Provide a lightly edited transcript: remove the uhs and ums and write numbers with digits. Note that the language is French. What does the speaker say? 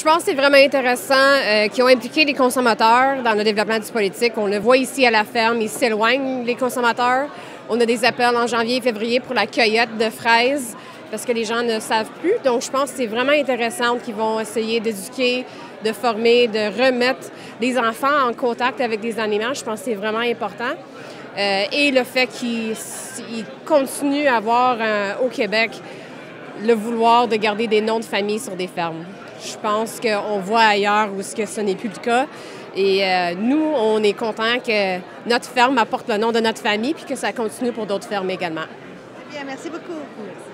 Je pense que c'est vraiment intéressant qu'ils ont impliqué les consommateurs dans le développement du politique. On le voit ici à la ferme, ils s'éloignent les consommateurs. On a des appels en janvier et février pour la cueillette de fraises parce que les gens ne savent plus. Donc, je pense que c'est vraiment intéressant qu'ils vont essayer d'éduquer, de former, de remettre les enfants en contact avec des animaux. Je pense que c'est vraiment important. Et le fait qu'ils continuent à avoir au Québec le vouloir de garder des noms de famille sur des fermes. Je pense qu'on voit ailleurs où ce n'est plus le cas. Et nous, on est contents que notre ferme apporte le nom de notre famille puis que ça continue pour d'autres fermes également. Bien, merci beaucoup. Merci.